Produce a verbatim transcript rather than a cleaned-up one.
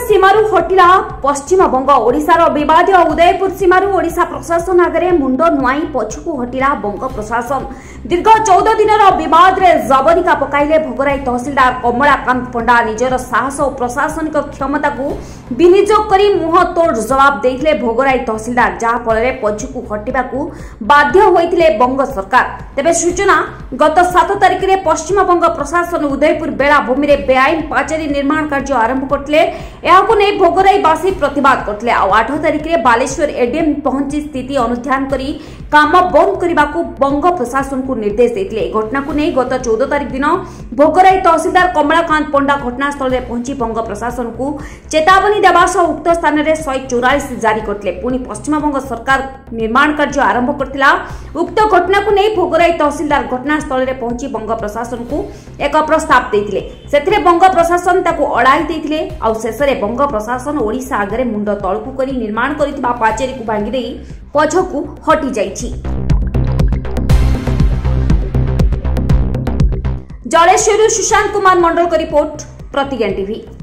सीमारू हटिला पश्चिम बंग ओडिशार विवादीय उदयपुर सीमारू ओडिशा प्रशासन आगे मुंड नुआई पछकू हटिला बंग प्रशासन। दीर्घ चौदह दिन विवाद रे जबनिका पकाइले भोगराई तहसीलदार कमलाकांत पंडा निजर साहस और प्रशासनिक क्षमता को विनियोग करी मुह तोड़ जवाब देथिले भोगराई तहसीलदार, जहा फल पछकू हटिबा को बाध्य होइथिले बंग सरकार। तेबे सूचना गत सात तारिख रे पश्चिम बंग प्रशासन उदयपुर बेलाभूमि रे बेआईन पाचेरी निर्माण कार्य आरंभ करथिले। एहाकु नै भोगराईवासी प्रतिवाद करथिले। आठ तारिख रे बालेश्वर एडीएम पहुंची स्थिति अनुध्यान करी काम बंद करने को बंग प्रशासन को निर्देश देते। घटना को नहीं गत चौदह तारिख दिन भोगराई तहसीलदार कमलाकांत पंडा घटनास्थल में पहुंची बंग प्रशासन को चेतावनी देवा सह उक्त स्थान में शहे चौरालीस जारी करते। पुणी पश्चिमबंग सरकार निर्माण कार्य आरंभ करथिला। उक्त घटना को नहीं भोगराई तहसीलदार घटनास्थल में पहुंची बंग प्रशासन को एक प्रस्ताव देते। से बंग प्रशासन ताको अड़ाई देते। आउ शेष में बंग प्रशासन ओडिशा आगे मुंड तलकू करी निर्माण करिथिबा पाचेरी को भांगी देई पछकू हटि जाइछि। जलेश्वरु सुशांत कुमार मंडल का रिपोर्ट, प्रतिज्ञा टीवी।